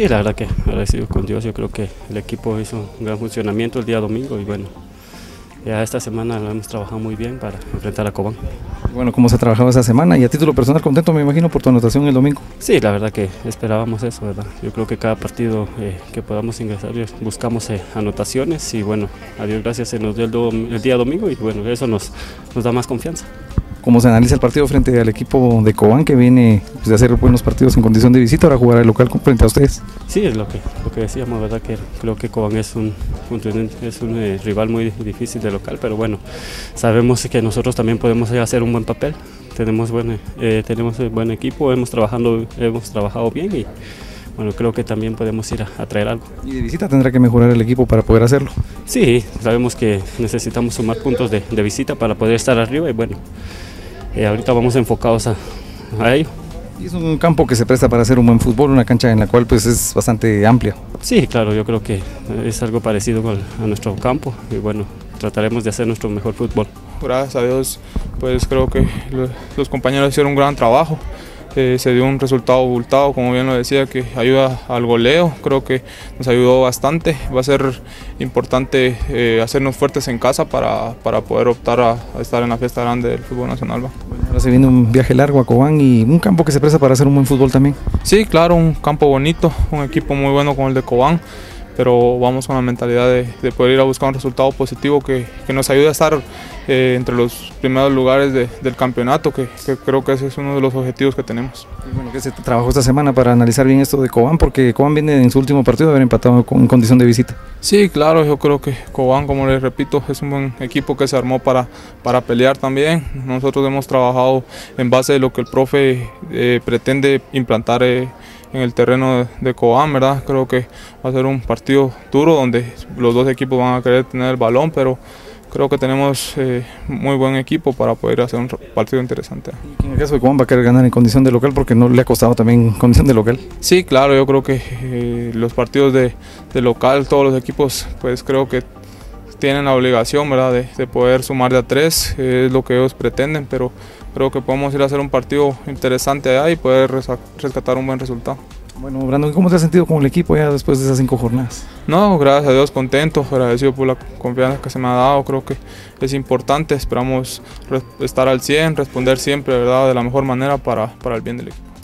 Sí, la verdad que agradecido con Dios. Yo creo que el equipo hizo un gran funcionamiento el día domingo y bueno, ya esta semana lo hemos trabajado muy bien para enfrentar a Cobán. Bueno, ¿cómo se ha trabajado esa semana? Y a título personal, contento me imagino por tu anotación el domingo. Sí, la verdad que esperábamos eso, ¿verdad? Yo creo que cada partido que podamos ingresar buscamos anotaciones y bueno, a Dios gracias se nos dio el día domingo y bueno, eso nos da más confianza. ¿Cómo se analiza el partido frente al equipo de Cobán que viene de hacer buenos partidos en condición de visita, ahora jugar el local frente a ustedes? Sí, es lo que decíamos, ¿verdad? Que creo que Cobán es un rival muy difícil de local, pero bueno, sabemos que nosotros también podemos hacer un buen papel. Tenemos buen equipo, hemos trabajado bien y bueno, creo que también podemos ir a traer algo. ¿Y de visita tendrá que mejorar el equipo para poder hacerlo? Sí, sabemos que necesitamos sumar puntos de visita para poder estar arriba y bueno, ahorita vamos enfocados a ello. Y es un campo que se presta para hacer un buen fútbol, una cancha en la cual pues es bastante amplia. Sí, claro, yo creo que es algo parecido a nuestro campo y bueno, trataremos de hacer nuestro mejor fútbol. Gracias a Dios, pues creo que los compañeros hicieron un gran trabajo. Se dio un resultado abultado, como bien lo decía, que ayuda al goleo, creo que nos ayudó bastante. Va a ser importante hacernos fuertes en casa para poder optar a estar en la fiesta grande del fútbol nacional. Bueno, ahora se viene un viaje largo a Cobán y un campo que se presta para hacer un buen fútbol también. Sí, claro, un campo bonito, un equipo muy bueno como el de Cobán, pero vamos con la mentalidad de poder ir a buscar un resultado positivo que nos ayude a estar entre los primeros lugares del campeonato, que creo que ese es uno de los objetivos que tenemos. Y bueno, ¿qué se trabajó esta semana para analizar bien esto de Cobán? Porque Cobán viene en su último partido de haber empatado en condición de visita. Sí, claro, yo creo que Cobán, como les repito, es un buen equipo que se armó para pelear también. Nosotros hemos trabajado en base de lo que el profe pretende implantar en el terreno de Cobán, ¿verdad? Creo que va a ser un partido duro donde los dos equipos van a querer tener el balón, pero creo que tenemos muy buen equipo para poder hacer un partido interesante. ¿Y en el caso de Cobán va a querer ganar en condición de local porque no le ha costado también en condición de local? Sí, claro, yo creo que los partidos de local, todos los equipos, pues creo que tienen la obligación, ¿verdad?, de poder sumar de a 3, es lo que ellos pretenden, pero creo que podemos ir a hacer un partido interesante allá y poder rescatar un buen resultado. Bueno, Brandon, ¿cómo te has sentido con el equipo ya después de esas 5 jornadas? No, gracias a Dios, contento, agradecido por la confianza que se me ha dado, creo que es importante, esperamos estar al 100, responder siempre, ¿verdad?, de la mejor manera para el bien del equipo.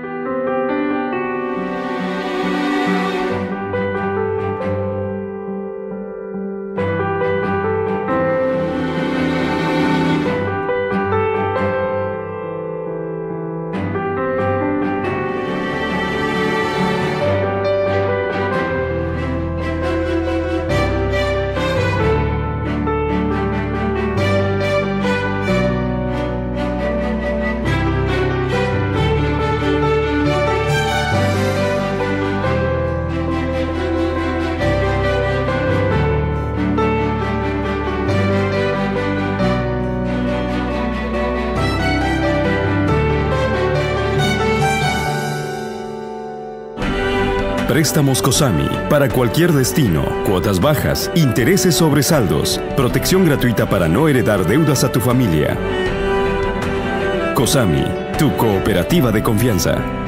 Préstamos COSAMI para cualquier destino, cuotas bajas, intereses sobre saldos, protección gratuita para no heredar deudas a tu familia. COSAMI, tu cooperativa de confianza.